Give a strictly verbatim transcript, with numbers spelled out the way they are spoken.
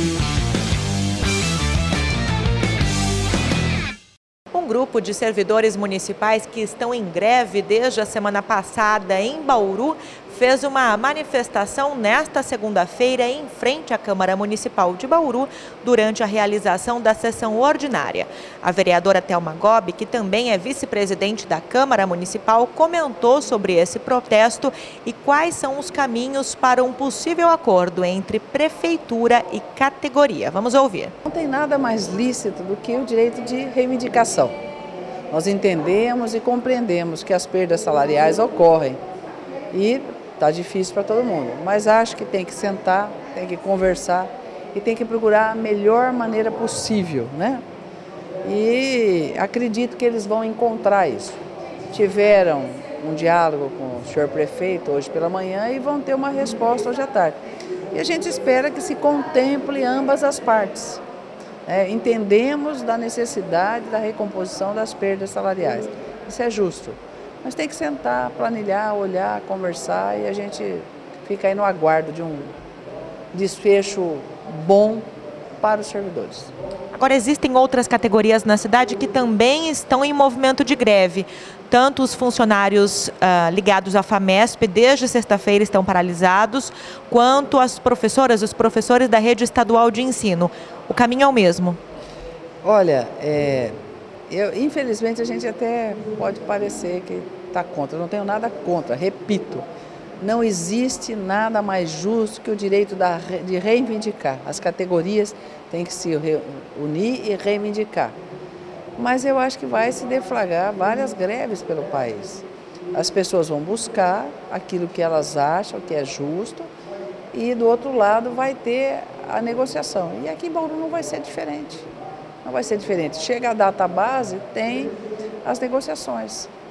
Um grupo de servidores municipais que estão em greve desde a semana passada em Bauru fez uma manifestação nesta segunda-feira em frente à Câmara Municipal de Bauru durante a realização da sessão ordinária. A vereadora Thelma Gobi, que também é vice-presidente da Câmara Municipal, comentou sobre esse protesto e quais são os caminhos para um possível acordo entre prefeitura e categoria. Vamos ouvir. Não tem nada mais lícito do que o direito de reivindicação. Nós entendemos e compreendemos que as perdas salariais ocorrem e está difícil para todo mundo, mas acho que tem que sentar, tem que conversar e tem que procurar a melhor maneira possível, né? E acredito que eles vão encontrar isso. Tiveram um diálogo com o senhor prefeito hoje pela manhã e vão ter uma resposta hoje à tarde. E a gente espera que se contemple ambas as partes. É, entendemos da necessidade da recomposição das perdas salariais. Isso é justo. Mas tem que sentar, planilhar, olhar, conversar e a gente fica aí no aguardo de um desfecho bom para os servidores. Agora, existem outras categorias na cidade que também estão em movimento de greve. Tanto os funcionários uh, ligados à FAMESP, desde sexta-feira, estão paralisados, quanto as professoras, os professores da rede estadual de ensino. O caminho é o mesmo? Olha, é, eu, infelizmente a gente até pode parecer que está contra. Eu não tenho nada contra, repito. Não existe nada mais justo que o direito da, de reivindicar. As categorias têm que se unir e reivindicar. Mas eu acho que vai se deflagrar várias greves pelo país. As pessoas vão buscar aquilo que elas acham que é justo e do outro lado vai ter a negociação. E aqui em Bauru não vai ser diferente. Não vai ser diferente. Chega a data base, tem as negociações.